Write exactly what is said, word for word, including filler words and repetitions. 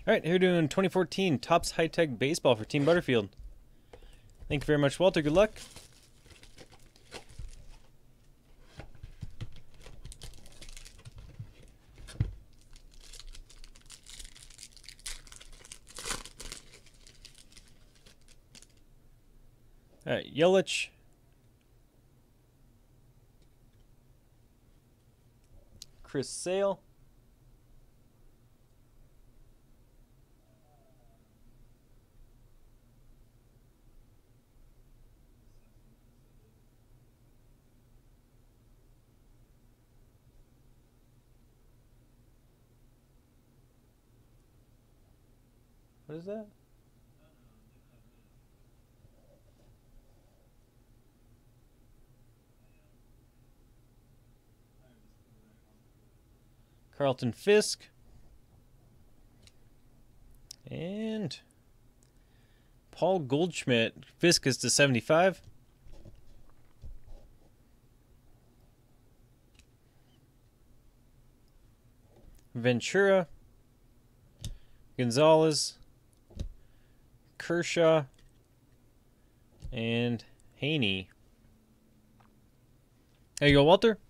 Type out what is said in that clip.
All right, here we're doing twenty fourteen Topps High Tech Baseball for Team Butterfield. Thank you very much, Walter. Good luck. All right, Yelich. Chris Sale. What is that? Carlton Fisk. And Paul Goldschmidt. Fisk is to seventy-five. Ventura. Gonzalez. Kershaw. And Haney. There you go, Walter.